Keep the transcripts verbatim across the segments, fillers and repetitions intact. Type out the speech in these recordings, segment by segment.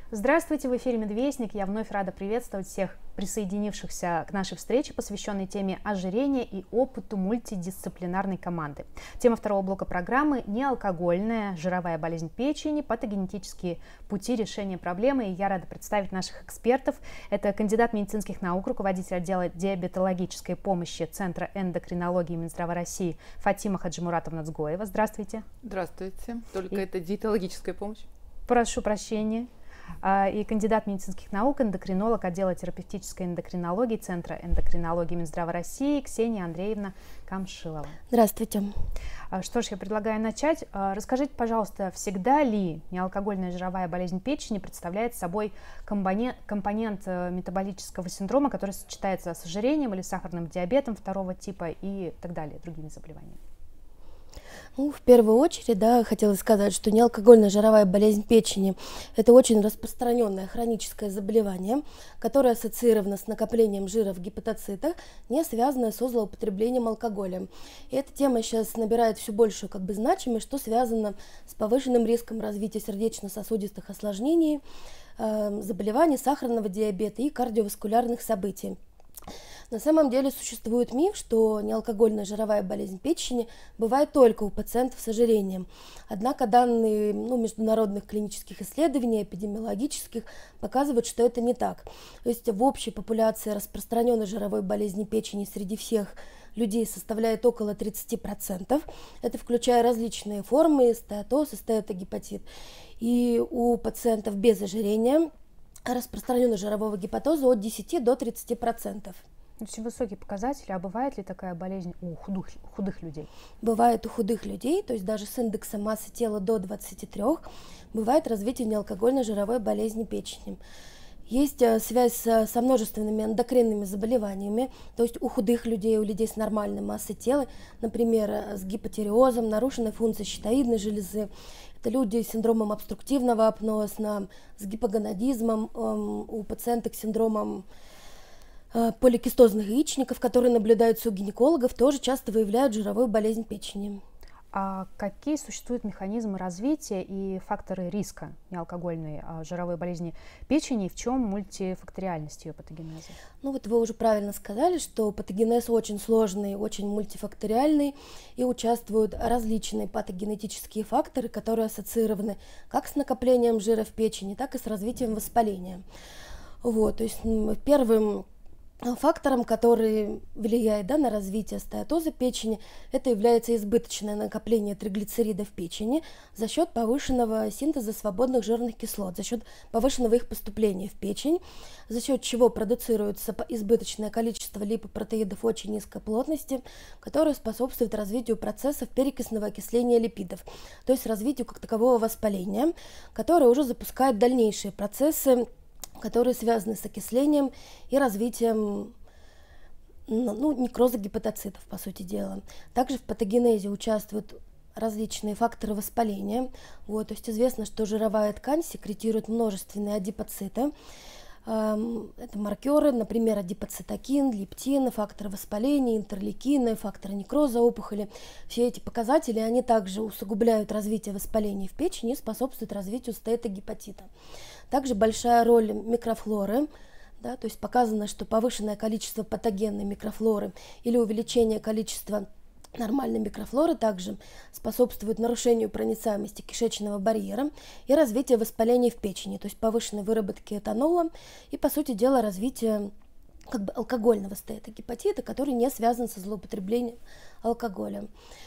Здравствуйте, в эфире «Медвестник». Я вновь рада приветствовать всех присоединившихся к нашей встрече, посвященной теме ожирения и опыту мультидисциплинарной команды. Тема второго блока программы – неалкогольная жировая болезнь печени, патогенетические пути решения проблемы. И я рада представить наших экспертов. Это кандидат медицинских наук, руководитель отдела диабетологической помощи Центра эндокринологии Минздрава России Фатима Хаджимуратовна Цгоева. Здравствуйте. Здравствуйте. Только И... это диетологическая помощь? Прошу прощения. И кандидат медицинских наук, эндокринолог отдела терапевтической эндокринологии Центра эндокринологии Минздрава России Ксения Андреевна Камшилова. Здравствуйте. Что ж, я предлагаю начать. Расскажите, пожалуйста, всегда ли неалкогольная жировая болезнь печени представляет собой компонент, компонент метаболического синдрома, который сочетается с ожирением или сахарным диабетом второго типа и так далее, другими заболеваниями? Ну, в первую очередь, да, хотелось сказать, что неалкогольная жировая болезнь печени – это очень распространенное хроническое заболевание, которое ассоциировано с накоплением жира в гепатоцитах, не связанное со злоупотреблением алкоголем. И эта тема сейчас набирает все большую как бы значимость, что связано с повышенным риском развития сердечно-сосудистых осложнений, э, заболеваний, сахарного диабета и кардиоваскулярных событий. На самом деле существует миф, что неалкогольная жировая болезнь печени бывает только у пациентов с ожирением. Однако данные ну, международных клинических исследований, эпидемиологических, показывают, что это не так. То есть в общей популяции распространенной жировой болезни печени среди всех людей составляет около тридцати процентов. Это включая различные формы, стеатоз и стеатогепатит. И у пациентов без ожирения распространенность жирового гепатоза от десяти до тридцати процентов. Очень высокие показатели. А бывает ли такая болезнь у худых, худых людей? Бывает у худых людей, то есть даже с индексом массы тела до двадцати трёх, бывает развитие неалкогольной жировой болезни печени. Есть связь со множественными эндокринными заболеваниями, то есть у худых людей, у людей с нормальной массой тела, например, с гипотиреозом, нарушенной функцией щитовидной железы. Это люди с синдромом обструктивного апноэ, с гипоgonadизмом, у пациенток с синдромом поликистозных яичников, которые наблюдаются у гинекологов, тоже часто выявляют жировую болезнь печени. А какие существуют механизмы развития и факторы риска неалкогольной жировой болезни печени, и в чем мультифакториальность ее патогенеза? Ну вот вы уже правильно сказали, что патогенез очень сложный, очень мультифакториальный, и участвуют различные патогенетические факторы, которые ассоциированы как с накоплением жира в печени, так и с развитием воспаления. Вот, то есть первым фактором, который влияет да, на развитие стеатоза печени, это является избыточное накопление триглицеридов в печени за счет повышенного синтеза свободных жирных кислот, за счет повышенного их поступления в печень, за счет чего продуцируется избыточное количество липопротеидов очень низкой плотности, которые способствуют развитию процессов перекисного окисления липидов, то есть развитию как такового воспаления, которое уже запускает дальнейшие процессы, которые связаны с окислением и развитием ну, некроза гепатоцитов, по сути дела. Также в патогенезе участвуют различные факторы воспаления. Вот, то есть известно, что жировая ткань секретирует множественные адипоциты. Это маркеры, например, адипоцитокин, лептин, факторы воспаления, интерлейкины, факторы некроза опухоли. Все эти показатели, они также усугубляют развитие воспаления в печени и способствуют развитию стеатогепатита. Также большая роль микрофлоры, да, то есть показано, что повышенное количество патогенной микрофлоры или увеличение количества нормальной микрофлоры также способствует нарушению проницаемости кишечного барьера и развитию воспаления в печени, то есть повышенной выработки этанола и, по сути дела, развитие как бы алкогольного стеатогепатита, который не связан со злоупотреблением алкоголем.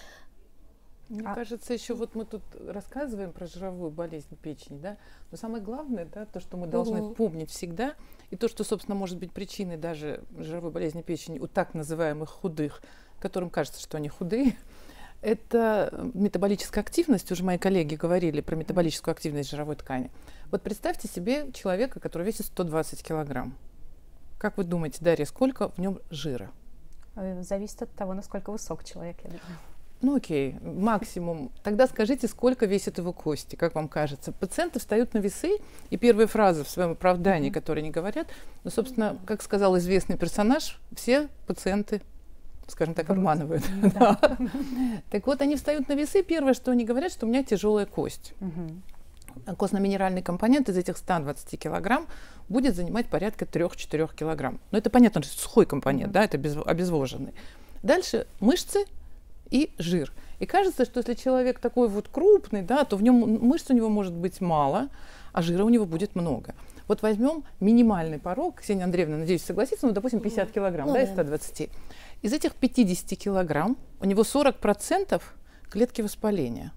Мне а... кажется, еще вот мы тут рассказываем про жировую болезнь печени, да, но самое главное, да, то, что мы должны угу. помнить всегда, и то, что, собственно, может быть причиной даже жировой болезни печени у так называемых худых, которым кажется, что они худые, это метаболическая активность. Уже мои коллеги говорили про метаболическую активность жировой ткани. Вот представьте себе человека, который весит сто двадцать килограмм. Как вы думаете, Дарья, сколько в нем жира? Зависит от того, насколько высок человек, я думаю. Ну окей, максимум. Тогда скажите, сколько весят его кости, как вам кажется? Пациенты встают на весы, и первая фраза в своем оправдании, mm-hmm. которые они говорят, ну, собственно, как сказал известный персонаж, все пациенты, скажем так, обманывают. Да. Так вот, они встают на весы, первое, что они говорят, что у меня тяжелая кость. Угу. костно-минеральный компонент из этих ста двадцати килограмм будет занимать порядка трёх-четырёх килограмм. Но это понятно, что сухой компонент, mm-hmm. да, это без, обезвоженный. Дальше мышцы и жир. И кажется, что если человек такой вот крупный, да, то в нем мышц у него может быть мало, а жира у него будет много. Вот возьмем минимальный порог, Ксения Андреевна, надеюсь, согласится, ну, допустим, пятьдесят килограмм, mm-hmm. да, из ста двадцати. Из этих пятидесяти килограмм у него сорок процентов клетки воспаления.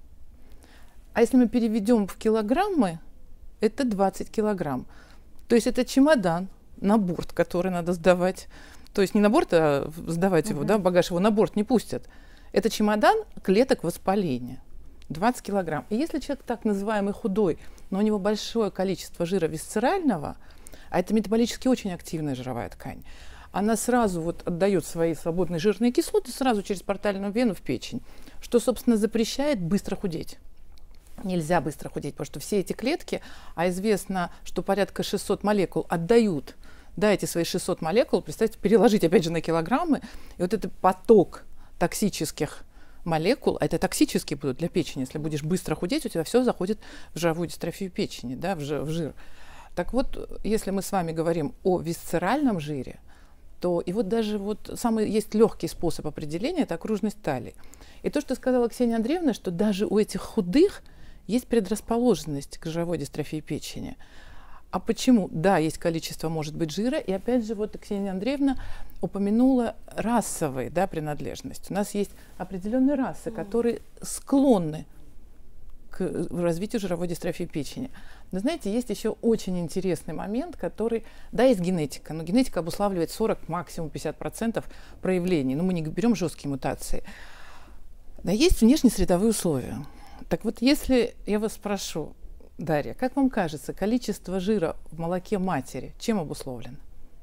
А если мы переведем в килограммы, это двадцать килограмм. То есть это чемодан на борт, который надо сдавать. То есть не на борт, а сдавать uh-huh. его, да, багаж его на борт не пустят. Это чемодан клеток воспаления. двадцать килограмм. И если человек так называемый худой, но у него большое количество жира висцерального, а это метаболически очень активная жировая ткань, она сразу вот отдает свои свободные жирные кислоты сразу через портальную вену в печень, что, собственно, запрещает быстро худеть. Нельзя быстро худеть, потому что все эти клетки, а известно, что порядка шестисот молекул отдают, да, эти свои шестьсот молекул, представьте, переложить опять же на килограммы, и вот этот поток токсических молекул, а это токсические будут для печени, если будешь быстро худеть, у тебя все заходит в жировую дистрофию печени, да, в жир. Так вот, если мы с вами говорим о висцеральном жире, то и вот даже вот самый есть легкий способ определения – это окружность талии. И то, что сказала Ксения Андреевна, что даже у этих худых есть предрасположенность к жировой дистрофии печени. А почему? Да, есть количество, может быть, жира. И опять же, вот Ксения Андреевна упомянула расовые, да, принадлежность. У нас есть определенные расы, которые склонны к развитию жировой дистрофии печени. Но знаете, есть еще очень интересный момент, который, да, есть генетика, но генетика обуславливает сорок, максимум пятьдесят процентов проявлений. Но мы не берем жесткие мутации. Да, есть внешнесредовые условия. Так вот, если я вас спрошу, Дарья, как вам кажется, количество жира в молоке матери чем обусловлено?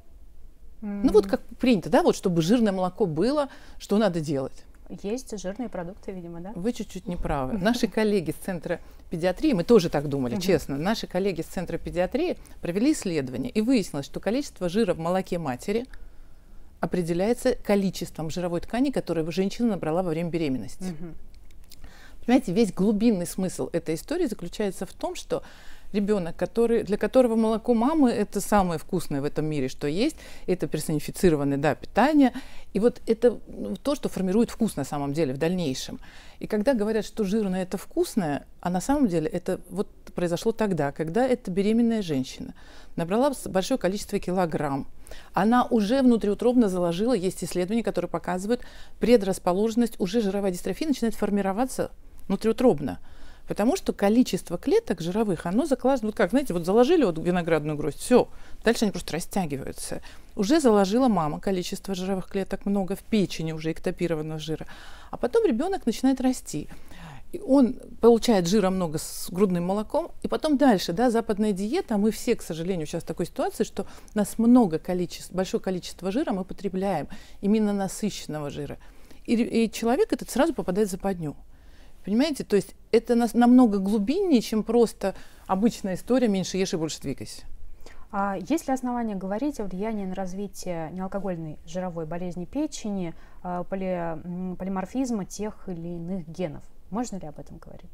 Mm. Ну вот как принято, да, вот чтобы жирное молоко было, что надо делать? Есть жирные продукты, видимо, да? Вы чуть-чуть не правы. Наши коллеги с Центра педиатрии, мы тоже так думали, честно, наши коллеги с Центра педиатрии провели исследование, и выяснилось, что количество жира в молоке матери определяется количеством жировой ткани, которую женщина набрала во время беременности. Mm-hmm. Понимаете, весь глубинный смысл этой истории заключается в том, что ребенок, который, для которого молоко мамы – это самое вкусное в этом мире, что есть, это персонифицированное, да, питание, и вот это то, что формирует вкус на самом деле в дальнейшем. И когда говорят, что жирное – это вкусное, а на самом деле это вот произошло тогда, когда эта беременная женщина набрала большое количество килограмм, она уже внутриутробно заложила, есть исследования, которые показывают предрасположенность, уже жировая дистрофия начинает формироваться внутриутробно, потому что количество клеток жировых, оно закладывается, вот как, знаете, вот заложили вот виноградную гроздь, все, дальше они просто растягиваются. Уже заложила мама количество жировых клеток много в печени уже эктопированного жира, а потом ребенок начинает расти. И он получает жира много с грудным молоком, и потом дальше, да, западная диета, мы все, к сожалению, сейчас в такой ситуации, что у нас много количества, большое количество жира мы потребляем, именно насыщенного жира. И, и человек этот сразу попадает в западню. Понимаете, то есть это нас, намного глубиннее, чем просто обычная история «меньше ешь и больше двигайся». А есть ли основания говорить о влиянии на развитие неалкогольной жировой болезни печени, поли, полиморфизма тех или иных генов? Можно ли об этом говорить?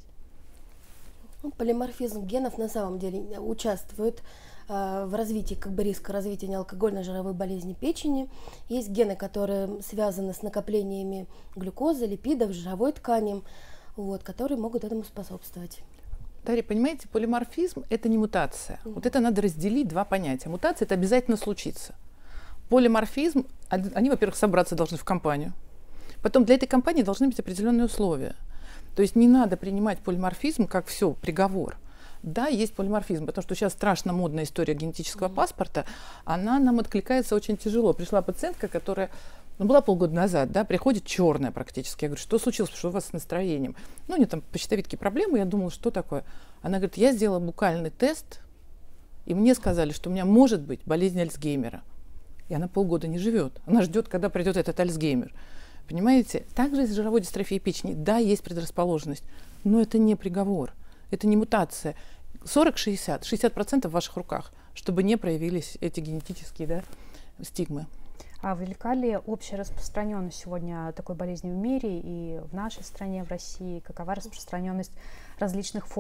Ну, полиморфизм генов на самом деле участвует э, в развитии, как бы риска развития неалкогольной жировой болезни печени. Есть гены, которые связаны с накоплениями глюкозы, липидов, жировой ткани, вот, которые могут этому способствовать. Дарья, понимаете, полиморфизм – это не мутация. Mm-hmm. Вот это надо разделить два понятия. Мутация – это обязательно случится. Полиморфизм, они, во-первых, собраться должны в компанию. Потом для этой компании должны быть определенные условия. То есть не надо принимать полиморфизм как все, приговор. Да, есть полиморфизм, потому что сейчас страшно модная история генетического mm-hmm. паспорта, она нам откликается очень тяжело. Пришла пациентка, которая, ну, была полгода назад, да, приходит черная практически. Я говорю, что случилось, что у вас с настроением? Ну, у нее там по щитовидке проблемы, я думала, что такое? Она говорит, я сделала букальный тест, и мне сказали, что у меня может быть болезнь Альцгеймера. И она полгода не живет. Она ждет, когда придет этот Альцгеймер. Понимаете? Также с жировой дистрофией печени, да, есть предрасположенность, но это не приговор, это не мутация. сорок-шестьдесят, шестьдесят процентов в ваших руках, чтобы не проявились эти генетические, да, стигмы. А велика ли общая распространенность сегодня такой болезни в мире и в нашей стране, в России? Какова распространенность различных форм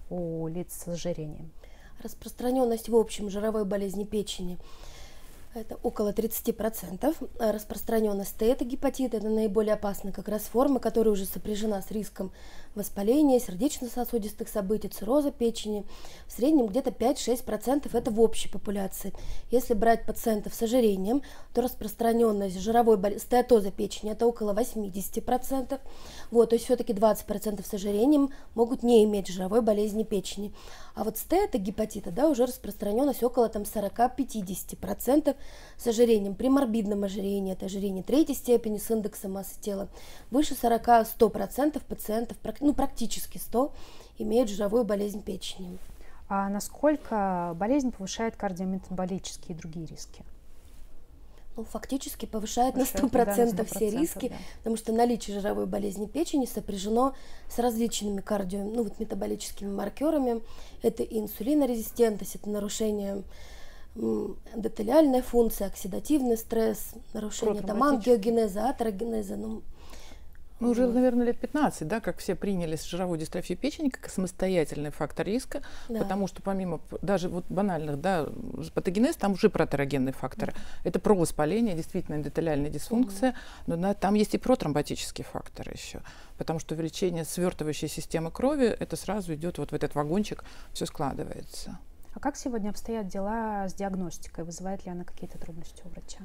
у лиц с ожирением? Распространенность в общем жировой болезни печени – это около тридцати процентов. Распространенность стеатогепатита – это наиболее опасная как раз форма, которая уже сопряжена с риском воспаления, сердечно-сосудистых событий, цирроза печени. В среднем где-то пять-шесть процентов это в общей популяции. Если брать пациентов с ожирением, то распространенность жировой болезни, стеатоза печени – это около восьмидесяти процентов. Вот, то есть все-таки двадцать процентов с ожирением могут не иметь жировой болезни печени. А вот стеатогепатита, да, уже распространенность около там, сорока-пятидесяти процентов с ожирением. При морбидном ожирении, это ожирение третьей степени с индексом массы тела, выше сорока-ста процентов пациентов, ну практически сто, имеют жировую болезнь печени. А насколько болезнь повышает кардиометаболические и другие риски? Ну, фактически повышает, повышает на сто процентов да, все риски, да. Потому что наличие жировой болезни печени сопряжено с различными кардио, ну, вот, метаболическими маркерами. Это и инсулинорезистентность, это нарушение эндотелиальной функции, оксидативный стресс, нарушение там, ангиогенеза, атерогенеза. Ну, Мы уже, наверное, лет пятнадцать, да, как все приняли жировую дистрофию печени как самостоятельный фактор риска, да. Потому что помимо даже вот банальных, да, патогенез, там уже протерогенные факторы. Да. Это провоспаление, действительно эндотелиальная дисфункция, угу. но да, там есть и протромботические факторы еще, потому что увеличение свертывающей системы крови, это сразу идет вот в этот вагончик, все складывается. А как сегодня обстоят дела с диагностикой? Вызывает ли она какие-то трудности у врача?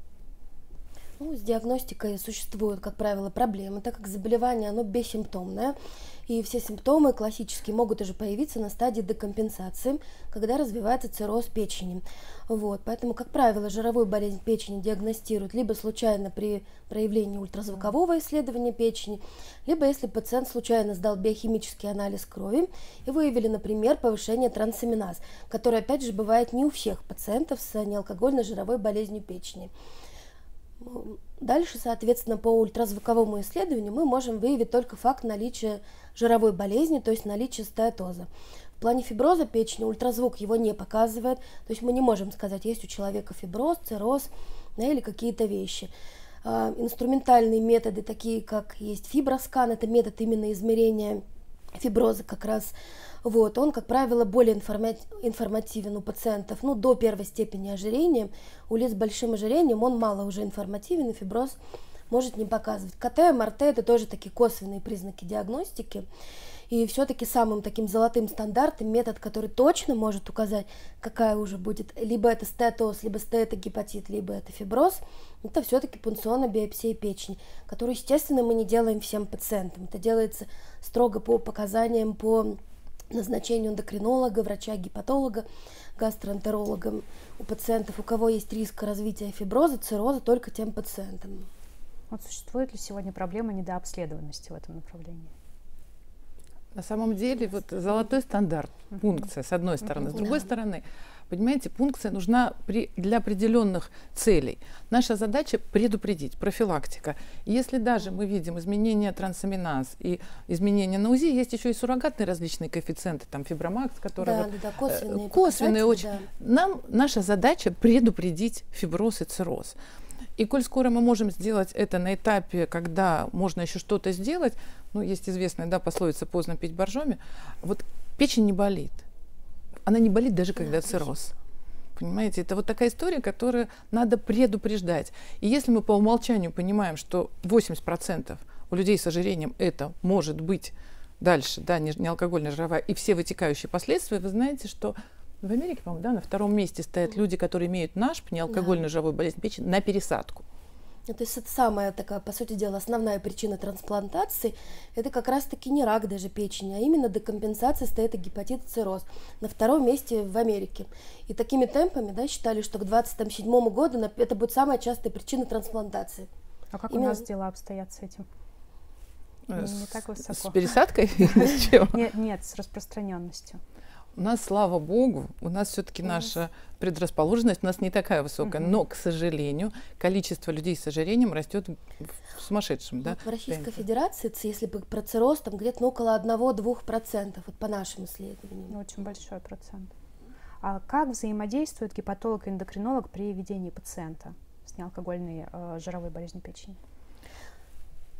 Ну, с диагностикой существуют, как правило, проблемы, так как заболевание, оно бессимптомное, и все симптомы классические могут уже появиться на стадии декомпенсации, когда развивается цирроз печени. Вот, поэтому, как правило, жировую болезнь печени диагностируют либо случайно при проявлении ультразвукового исследования печени, либо если пациент случайно сдал биохимический анализ крови и выявили, например, повышение трансаминаз, которое, опять же, бывает не у всех пациентов с неалкогольной жировой болезнью печени. Дальше, соответственно, по ультразвуковому исследованию мы можем выявить только факт наличия жировой болезни, то есть наличие стеатоза. В плане фиброза печени ультразвук его не показывает, то есть мы не можем сказать, есть у человека фиброз, цирроз, да, или какие-то вещи. А, инструментальные методы, такие как есть фиброскан, это метод именно измерения фиброза как раз. Вот, он, как правило, более информативен у пациентов, ну, до первой степени ожирения. У лиц с большим ожирением он мало уже информативен, и фиброз может не показывать. КТ, МРТ – это тоже такие косвенные признаки диагностики. И все-таки самым таким золотым стандартом, метод, который точно может указать, какая уже будет, либо это стеатоз, либо стеатогепатит, либо это фиброз, это все-таки пункционная биопсия печени, которую, естественно, мы не делаем всем пациентам. Это делается строго по показаниям, по назначению эндокринолога, врача-гепатолога, гастроэнтеролога у пациентов, у кого есть риск развития фиброза, цирроза, только тем пациентам. Вот существует ли сегодня проблема недообследованности в этом направлении? На самом деле, вот золотой стандарт, пункция, с одной стороны. С другой стороны, понимаете, пункция нужна при, для определенных целей. Наша задача предупредить, профилактика. И если даже мы видим изменения трансаминаз и изменения на УЗИ, есть еще и суррогатные различные коэффициенты, там фибромакс, которые да, вот, да, косвенные, косвенные очень. Да. Нам наша задача предупредить фиброз и цирроз. И коль скоро мы можем сделать это на этапе, когда можно еще что-то сделать, ну, есть известная, да, пословица «поздно пить боржоми», вот печень не болит. Она не болит даже когда цирроз. Понимаете, это вот такая история, которую надо предупреждать. И если мы по умолчанию понимаем, что восемьдесят процентов у людей с ожирением это может быть дальше, да, неалкогольная жировая, и все вытекающие последствия, вы знаете, что в Америке, по-моему, да, на втором месте стоят люди, которые имеют НАШП, неалкогольную жировую болезнь печени, на пересадку. То есть это самая такая, по сути дела, основная причина трансплантации, это как раз-таки не рак даже печени, а именно декомпенсация стеатогепатит, цирроз. На втором месте в Америке. И такими темпами, да, считали, что к двадцать седьмому году это будет самая частая причина трансплантации. А как именно... у нас дела обстоят с этим? С, не так высоко. С пересадкой? С чем? Нет, нет, с распространенностью. У нас, слава богу, у нас все-таки наша предрасположенность у нас не такая высокая, uh-huh. но, к сожалению, количество людей с ожирением растет в сумасшедшем. Вот да, в Российской темпе. Федерации, если бы про цирроз, там где-то ну, около одного-двух процентов, вот по нашим исследованиям. Очень большой процент. А как взаимодействует гепатолог и эндокринолог при ведении пациента с неалкогольной э, жировой болезнью печени?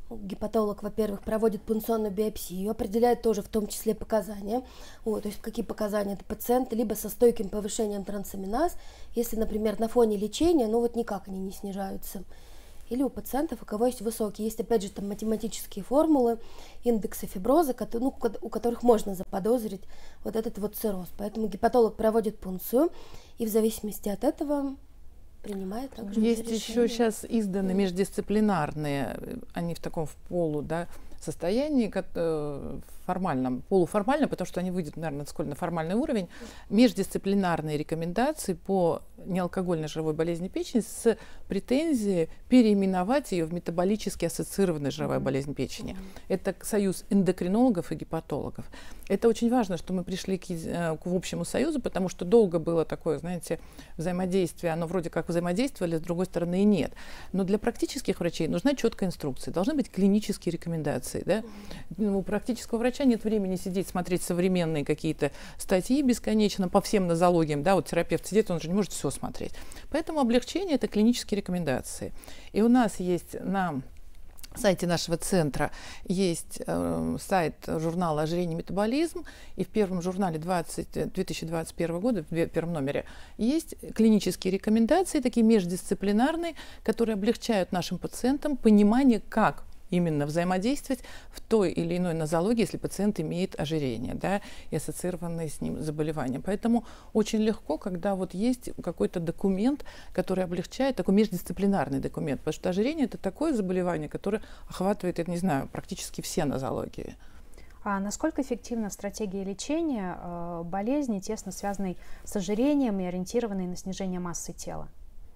Гепатолог, во-первых, проводит пункционную биопсию, определяет тоже в том числе показания. Вот, то есть какие показания это пациенты, либо со стойким повышением трансаминаз, если, например, на фоне лечения, ну вот никак они не снижаются. Или у пациентов, у кого есть высокие. Есть, опять же, там математические формулы, индексы фиброза, ну, у которых можно заподозрить вот этот вот цирроз. Поэтому гепатолог проводит пункцию, и в зависимости от этого принимает также Есть решение. еще сейчас изданы междисциплинарные, они в таком в полу, да, состоянии, формальном, полуформально, потому что они выйдут, наверное, на формальный уровень, междисциплинарные рекомендации по неалкогольной жировой болезни печени с претензией переименовать ее в метаболически ассоциированную жировую болезнь печени. Mm-hmm. Это союз эндокринологов и гепатологов. Это очень важно, что мы пришли к, к общему союзу, потому что долго было такое, знаете, взаимодействие, оно вроде как взаимодействовали, с другой стороны и нет. Но для практических врачей нужна четкая инструкция, должны быть клинические рекомендации. Да? Mm-hmm. У практического врача нет времени сидеть, смотреть современные какие-то статьи бесконечно по всем нозологиям. Да? Вот терапевт сидит, он же не может все смотреть. Поэтому облегчение – это клинические рекомендации. И у нас есть на сайте нашего центра есть э, сайт журнала «Ожирение и метаболизм», и в первом журнале две тысячи двадцать первого года, в первом номере, есть клинические рекомендации, такие междисциплинарные, которые облегчают нашим пациентам понимание, как именно взаимодействовать в той или иной нозологии, если пациент имеет ожирение, да, и ассоциированные с ним заболевания. Поэтому очень легко, когда вот есть какой-то документ, который облегчает, такой междисциплинарный документ, потому что ожирение – это такое заболевание, которое охватывает, я не знаю, практически все нозологии. А насколько эффективна стратегия лечения э, болезни, тесно связанной с ожирением и ориентированной на снижение массы тела?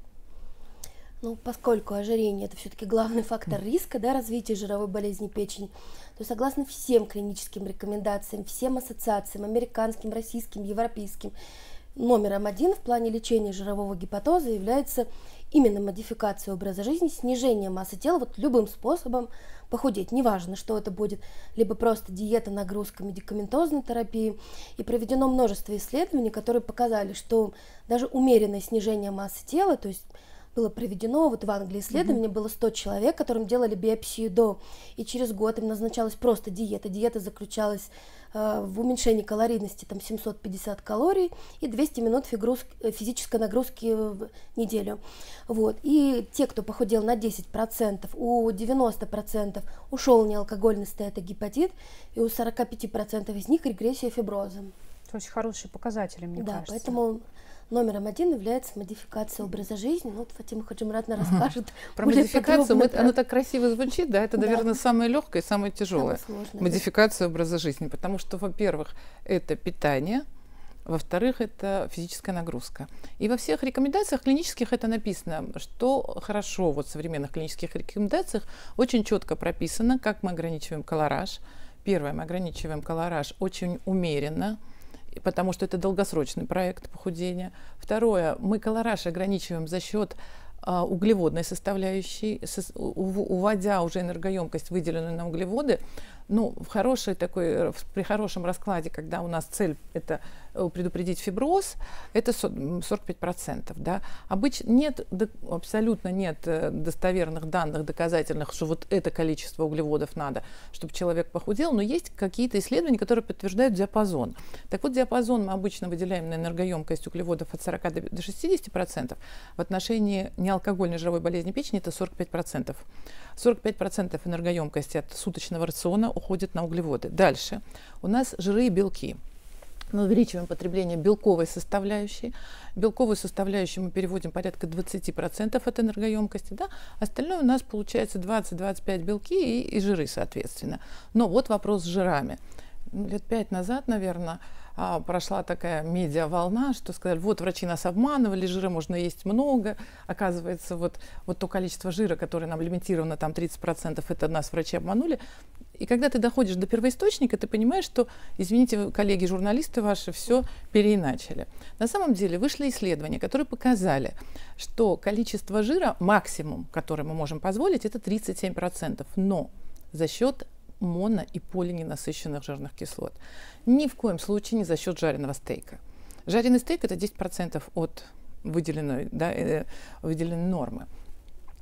Ну, поскольку ожирение – это все-таки главный фактор риска, да, развития жировой болезни печени, то согласно всем клиническим рекомендациям, всем ассоциациям, американским, российским, европейским, номером один в плане лечения жирового гепатоза является именно модификация образа жизни, снижение массы тела, вот любым способом похудеть. Неважно, что это будет, либо просто диета, нагрузка, медикаментозной терапии. И проведено множество исследований, которые показали, что даже умеренное снижение массы тела, то есть было проведено, вот в Англии исследование, mm-hmm. было сто человек, которым делали биопсию до, и через год им назначалась просто диета. Диета заключалась э, в уменьшении калорийности, там семьсот пятьдесят калорий и двести минут фигруз, физической нагрузки в неделю. Вот. И те, кто похудел на десять процентов, у девяноста процентов ушел неалкогольный стеатогепатит, и у сорока пяти процентов из них регрессия фиброза. То есть хорошие показатели, мне да, кажется. Поэтому номером один является модификация образа жизни. Ну, вот Фатима Хаджимуратовна расскажет. Про модификацию, мы, оно так красиво звучит, да, это, да. наверное, самое легкое и самое тяжелое. Самое сложное, модификация да. образа жизни, потому что, во-первых, это питание, во-вторых, это физическая нагрузка. И во всех рекомендациях клинических это написано, что хорошо, вот в современных клинических рекомендациях очень четко прописано, как мы ограничиваем колораж. Первое, мы ограничиваем колораж очень умеренно, потому что это долгосрочный проект похудения. Второе, мы колораж ограничиваем за счет а, углеводной составляющей, со, у, уводя уже энергоемкость, выделенную на углеводы. Ну, в хорошей такой, при хорошем раскладе, когда у нас цель это предупредить фиброз, это сорок пять процентов. Да? Обычно нет, абсолютно нет достоверных данных, доказательных, что вот это количество углеводов надо, чтобы человек похудел, но есть какие-то исследования, которые подтверждают диапазон. Так вот, диапазон мы обычно выделяем на энергоемкость углеводов от сорока до шестидесяти процентов. В отношении неалкогольной жировой болезни печени это сорок пять процентов. сорок пять процентов энергоемкости от суточного рациона уходит на углеводы. Дальше. У нас жиры и белки. Мы увеличиваем потребление белковой составляющей. Белковую составляющую мы переводим порядка двадцати процентов от энергоемкости. Да? Остальное у нас получается двадцать-двадцать пять белки и, и жиры, соответственно. Но вот вопрос с жирами. Лет пять назад, наверное, прошла такая медиа-волна, что сказали, вот врачи нас обманывали, жира можно есть много. Оказывается, вот, вот то количество жира, которое нам лимитировано, там тридцать процентов, это нас врачи обманули. И когда ты доходишь до первоисточника, ты понимаешь, что, извините, коллеги-журналисты ваши все переиначили. На самом деле вышли исследования, которые показали, что количество жира, максимум, который мы можем позволить, это тридцать семь процентов. Но за счет моно- и полиненасыщенных жирных кислот. Ни в коем случае не за счет жареного стейка. Жареный стейк – это десять процентов от выделенной, да, э, выделенной нормы.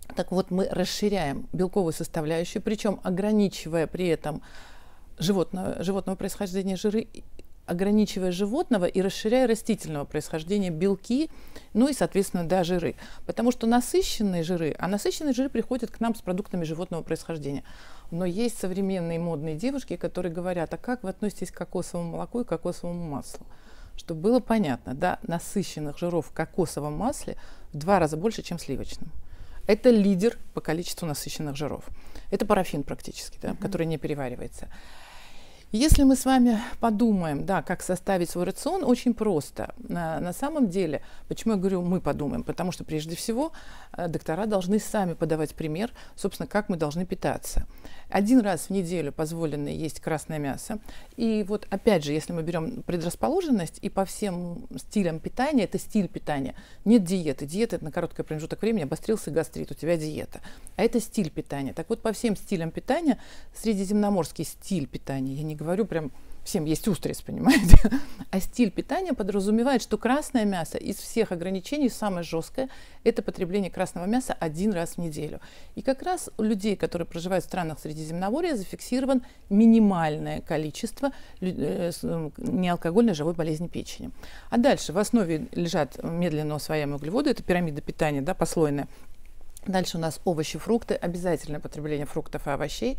Так вот, мы расширяем белковую составляющую, причем ограничивая при этом животного, животного происхождения жиры, ограничивая животного и расширяя растительного происхождения белки, ну и, соответственно, да, жиры. Потому что насыщенные жиры, а насыщенные жиры приходят к нам с продуктами животного происхождения. Но есть современные модные девушки, которые говорят, а как вы относитесь к кокосовому молоку и кокосовому маслу? Чтобы было понятно, да, насыщенных жиров в кокосовом масле в два раза больше, чем в сливочном. Это лидер по количеству насыщенных жиров. Это парафин практически, да, mm-hmm. который не переваривается. Если мы с вами подумаем, да, как составить свой рацион, очень просто. На, на самом деле, почему я говорю мы подумаем? Потому что прежде всего доктора должны сами подавать пример, собственно, как мы должны питаться. Один раз в неделю позволено есть красное мясо. И вот опять же, если мы берем предрасположенность и по всем стилям питания, это стиль питания. Нет диеты. Диета — это на короткий промежуток времени обострился гастрит, у тебя диета. А это стиль питания. Так вот, по всем стилям питания, средиземноморский стиль питания, я не говорю прям всем есть устриц, понимаете, а стиль питания подразумевает, что красное мясо из всех ограничений самое жесткое – это потребление красного мяса один раз в неделю. И как раз у людей, которые проживают в странах Средиземноморья, зафиксировано минимальное количество неалкогольной жировой болезни печени. А дальше в основе лежат медленно усвояемые углеводы, это пирамида питания, да, послойная. Дальше у нас овощи, фрукты, обязательное потребление фруктов и овощей.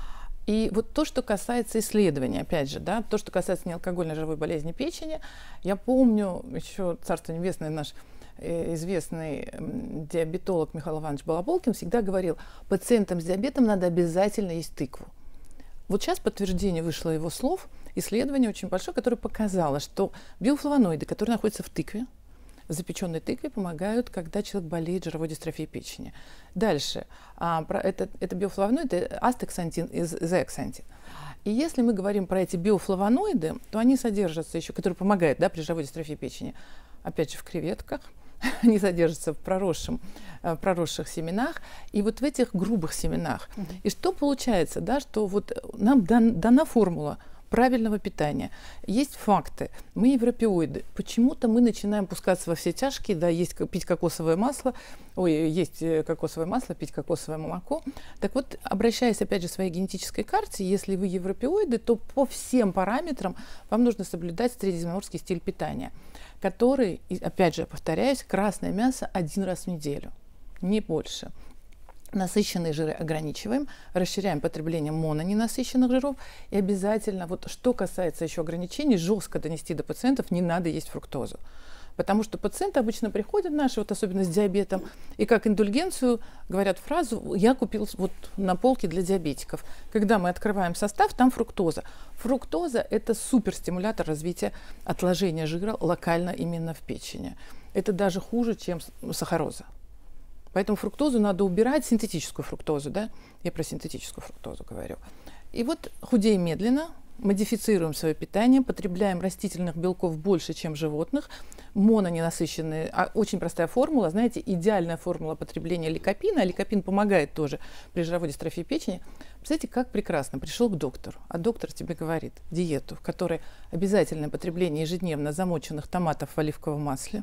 И вот то, что касается исследований, опять же, да, то, что касается неалкогольной жировой болезни печени, я помню еще, царство небесное, наш э, известный э, диабетолог Михаил Иванович Балаболкин всегда говорил, пациентам с диабетом надо обязательно есть тыкву. Вот сейчас подтверждение вышло его слов, исследование очень большое, которое показало, что биофлавоноиды, которые находятся в тыкве, в запеченной тыкве, помогают, когда человек болеет жировой дистрофией печени. Дальше. А, про это, это биофлавоноиды, астаксантин и зеаксантин. И если мы говорим про эти биофлавоноиды, то они содержатся еще, которые помогают, да, при жировой дистрофии печени, опять же, в креветках, они содержатся в проросшем, в проросших семенах и вот в этих грубых семенах. Mm-hmm. И что получается, да, что вот нам дан, дана формула правильного питания. Есть факты. Мы европеоиды. Почему-то мы начинаем пускаться во все тяжкие, да, есть, пить кокосовое масло, ой, есть кокосовое масло, пить кокосовое молоко. Так вот, обращаясь опять же к своей генетической карте, если вы европеоиды, то по всем параметрам вам нужно соблюдать средиземноморский стиль питания, который, опять же, повторяюсь, красное мясо один раз в неделю, не больше. Насыщенные жиры ограничиваем, расширяем потребление мононенасыщенных жиров. И обязательно, вот что касается еще ограничений, жестко донести до пациентов, не надо есть фруктозу. Потому что пациенты обычно приходят наши, вот особенно с диабетом, и как индульгенцию говорят фразу «я купил вот на полке для диабетиков». Когда мы открываем состав, там фруктоза. Фруктоза – это суперстимулятор развития отложения жира локально именно в печени. Это даже хуже, чем сахароза. Поэтому фруктозу надо убирать, синтетическую фруктозу, да, я про синтетическую фруктозу говорю. И вот худеем медленно, модифицируем свое питание, потребляем растительных белков больше, чем животных, мононенасыщенные, а очень простая формула, знаете, идеальная формула потребления ликопина, а ликопин помогает тоже при жировой дистрофии печени. Представляете, как прекрасно, пришел к доктору, а доктор тебе говорит диету, в которой обязательное потребление ежедневно замоченных томатов в оливковом масле.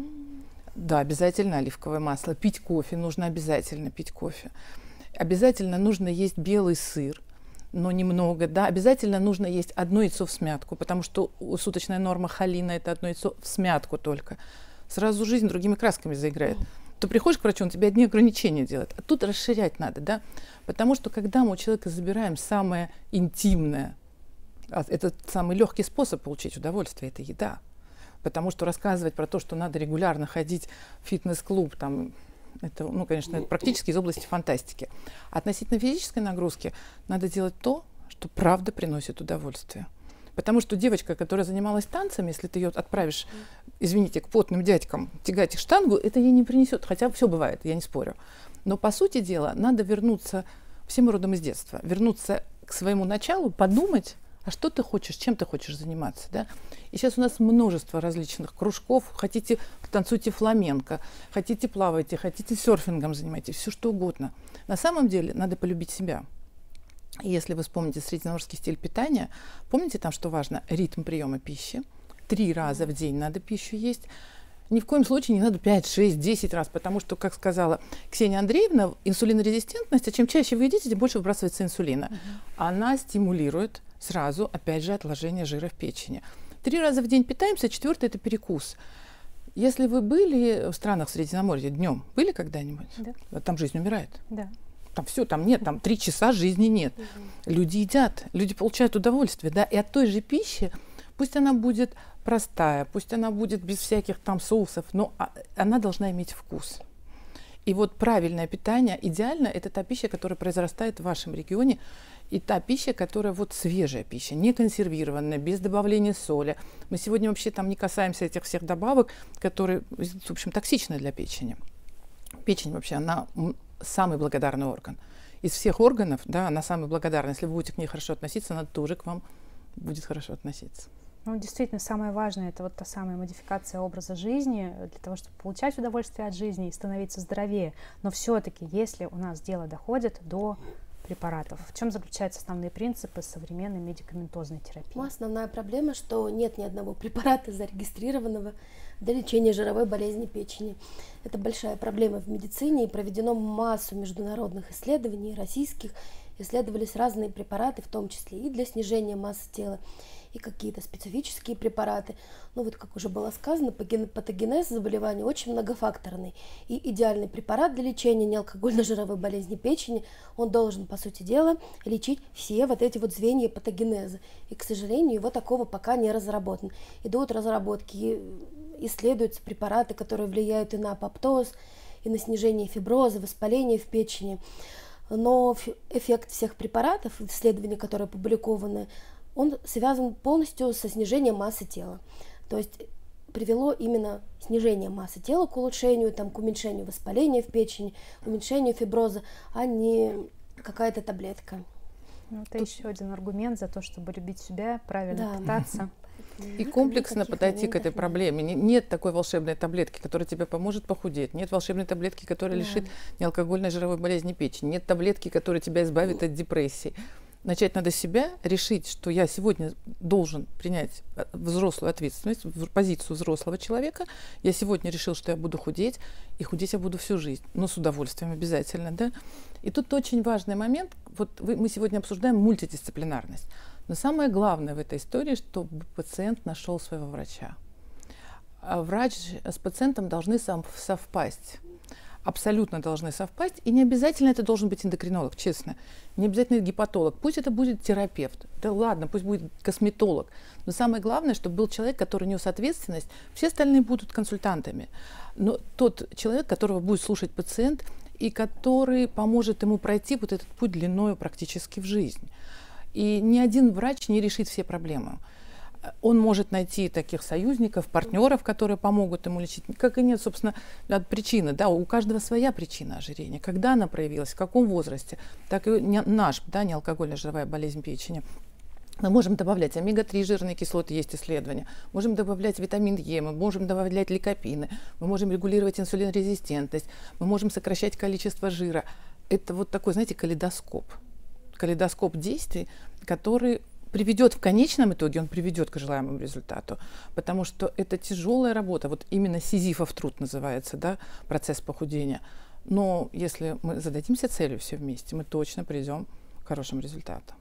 Да, обязательно оливковое масло. Пить кофе, нужно обязательно пить кофе. Обязательно нужно есть белый сыр, но немного, да. Обязательно нужно есть одно яйцо в смятку, потому что суточная норма холина – это одно яйцо в смятку только. Сразу жизнь другими красками заиграет. Ты приходишь к врачу, он тебе одни ограничения делает. А тут расширять надо, да. Потому что когда мы у человека забираем самое интимное, это самый легкий способ получить удовольствие – это еда. Потому что рассказывать про то, что надо регулярно ходить в фитнес-клуб, там, это, ну, конечно, это практически из области фантастики. Относительно физической нагрузки надо делать то, что правда приносит удовольствие. Потому что девочка, которая занималась танцами, если ты ее отправишь, извините, к потным дядькам тягать их штангу, это ей не принесет. Хотя все бывает, я не спорю. Но по сути дела надо вернуться всем родом из детства, вернуться к своему началу, подумать, а что ты хочешь, чем ты хочешь заниматься, да? И сейчас у нас множество различных кружков. Хотите, танцуйте фламенко, хотите, плавайте, хотите, серфингом занимайтесь, все что угодно. На самом деле надо полюбить себя. И если вы вспомните средиземноморский стиль питания, помните там, что важно? Ритм приема пищи. Три раза в день надо пищу есть. Ни в коем случае не надо пять, шесть, десять раз, потому что, как сказала Ксения Андреевна, инсулинорезистентность, а чем чаще вы едите, тем больше выбрасывается инсулина. Uh-huh. Она стимулирует сразу, опять же, отложение жира в печени. Три раза в день питаемся, четвертый – это перекус. Если вы были в странах Средиземноморья днем, были когда-нибудь? Да. Там жизнь умирает. Да. Там все, там нет, там три часа жизни нет. Uh-huh. Люди едят, люди получают удовольствие, да, и от той же пищи, пусть она будет простая, пусть она будет без всяких там соусов, но она должна иметь вкус. И вот правильное питание, идеально, это та пища, которая произрастает в вашем регионе, и та пища, которая вот свежая пища, не консервированная, без добавления соли. Мы сегодня вообще там не касаемся этих всех добавок, которые, в общем, токсичны для печени. Печень вообще, она самый благодарный орган. Из всех органов, да, она самый благодарный. Если вы будете к ней хорошо относиться, она тоже к вам будет хорошо относиться. Ну, действительно, самое важное – это вот та самая модификация образа жизни для того, чтобы получать удовольствие от жизни и становиться здоровее. Но все-таки, если у нас дело доходит до препаратов, в чем заключаются основные принципы современной медикаментозной терапии? Ну, основная проблема, что нет ни одного препарата, зарегистрированного для лечения жировой болезни печени. Это большая проблема в медицине, и проведено массу международных исследований, российских. Исследовались разные препараты, в том числе и для снижения массы тела, и какие-то специфические препараты. Ну вот, как уже было сказано, патогенез заболевания очень многофакторный. И идеальный препарат для лечения неалкогольной жировой болезни печени, он должен, по сути дела, лечить все вот эти вот звенья патогенеза. И, к сожалению, его такого пока не разработан. Идут разработки, исследуются препараты, которые влияют и на апоптоз, и на снижение фиброза, воспаления в печени. Но эффект всех препаратов, исследования, которые опубликованы, он связан полностью со снижением массы тела. То есть привело именно снижение массы тела к улучшению, там, к уменьшению воспаления в печени, уменьшению фиброза, а не какая-то таблетка. Ну, это Тут... еще один аргумент за то, чтобы любить себя, правильно да. питаться. И комплексно подойти к этой проблеме. Нет такой волшебной таблетки, которая тебе поможет похудеть. Нет волшебной таблетки, которая да. лишит неалкогольной жировой болезни печени. Нет таблетки, которая тебя избавит от депрессии. Начать надо с себя, решить, что я сегодня должен принять взрослую ответственность, позицию взрослого человека. Я сегодня решил, что я буду худеть, и худеть я буду всю жизнь, но с удовольствием обязательно. Да? И тут очень важный момент. Вот вы, мы сегодня обсуждаем мультидисциплинарность. Но самое главное в этой истории, чтобы пациент нашел своего врача. А врач с пациентом должны совпасть. Абсолютно должны совпасть. И не обязательно это должен быть эндокринолог, честно. Не обязательно гепатолог. Пусть это будет терапевт. Да ладно, пусть будет косметолог. Но самое главное, чтобы был человек, который нес ответственность. Все остальные будут консультантами. Но тот человек, которого будет слушать пациент, и который поможет ему пройти вот этот путь длиною практически в жизнь. И ни один врач не решит все проблемы. Он может найти таких союзников, партнеров, которые помогут ему лечить. Как и нет, собственно, причины. Да, у каждого своя причина ожирения. Когда она проявилась, в каком возрасте. Так и наш, да, неалкогольная жировая болезнь печени. Мы можем добавлять омега три жирные кислоты, есть исследования. Можем добавлять витамин Е, мы можем добавлять ликопины, мы можем регулировать инсулинорезистентность, мы можем сокращать количество жира. Это вот такой, знаете, калейдоскоп. Калейдоскоп действий, который приведет в конечном итоге, он приведет к желаемому результату, потому что это тяжелая работа, вот именно сизифов труд называется, да, процесс похудения. Но если мы зададимся целью все вместе, мы точно придем к хорошим результатам.